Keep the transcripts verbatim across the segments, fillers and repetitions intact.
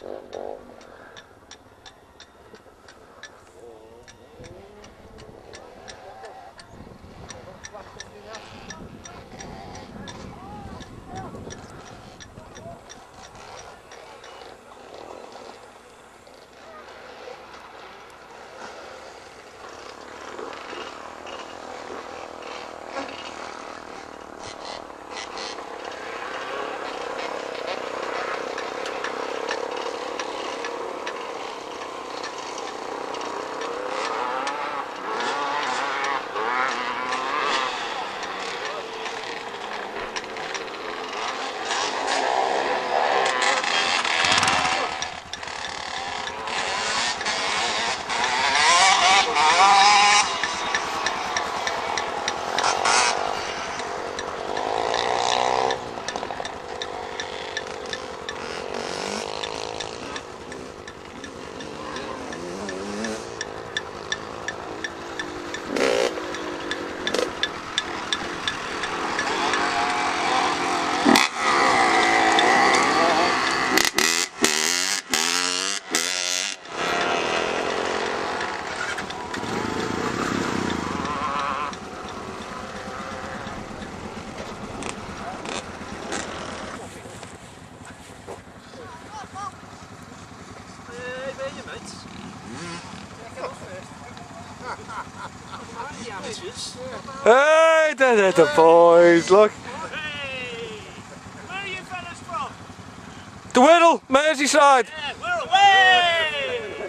Hey, there, there, the boys, look. Hey! Where are you fellas from? The Whittle, Merseyside. Yeah, we're away!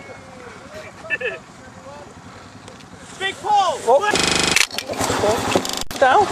Big Paul! Oh. Down.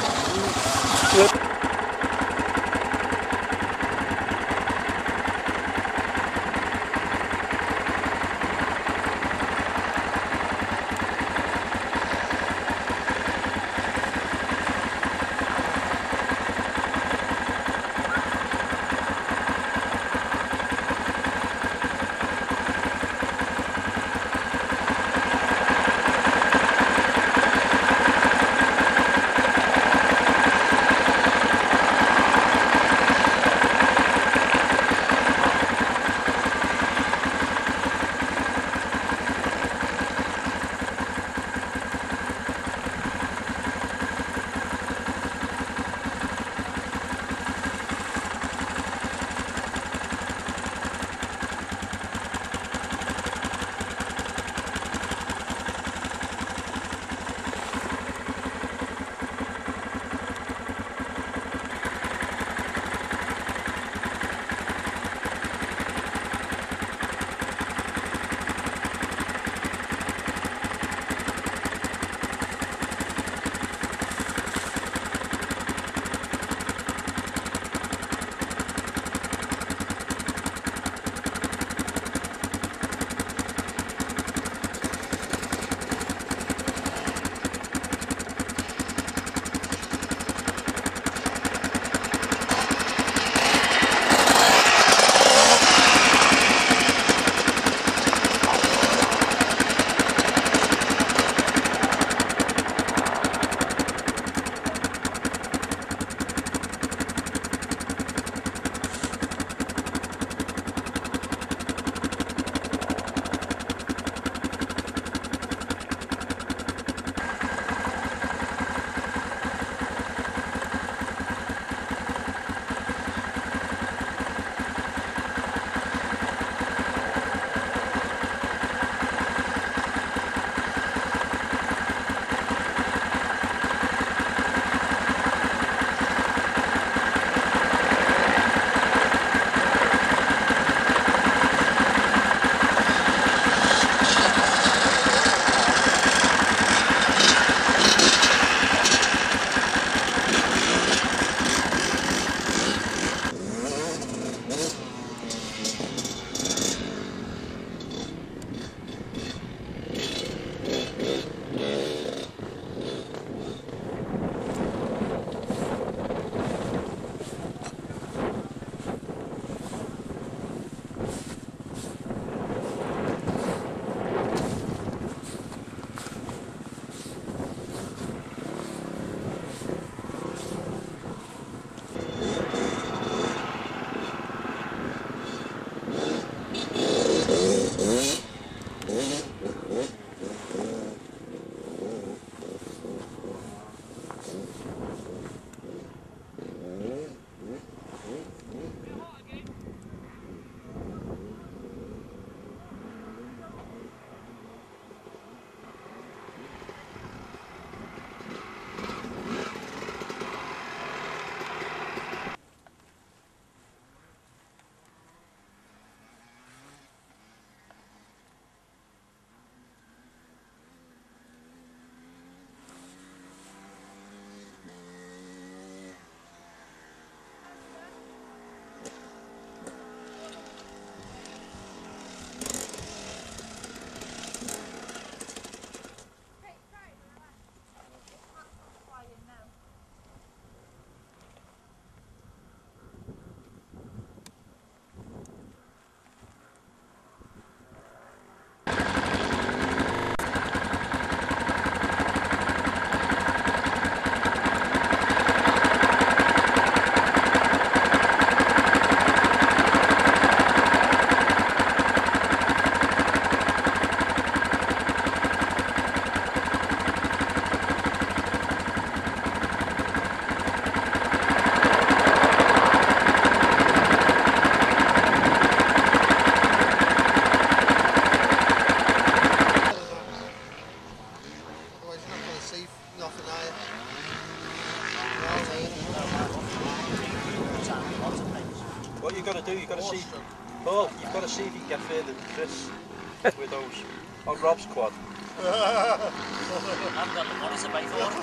You've got to see if you can get further than Chris with those on Rob's quad. I haven't got the money to pay for it.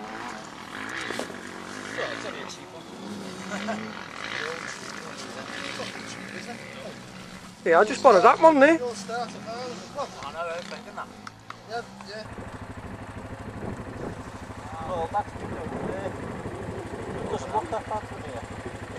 Yeah, it's only a cheap one. Yeah, I just wanted that one there. I know, I was thinking that. Yeah, yeah. Well, that's good over there. It doesn't look that bad from here.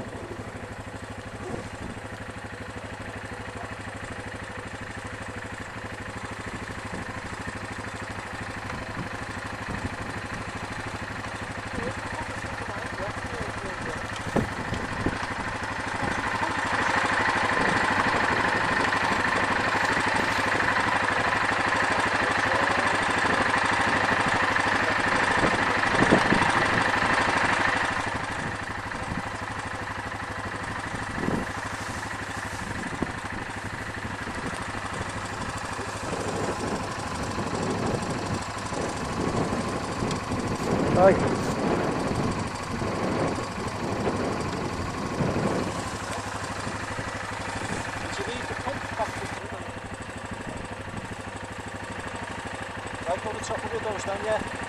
Aye. Did you leave the pump back to the Right on the top of the windows then, yeah?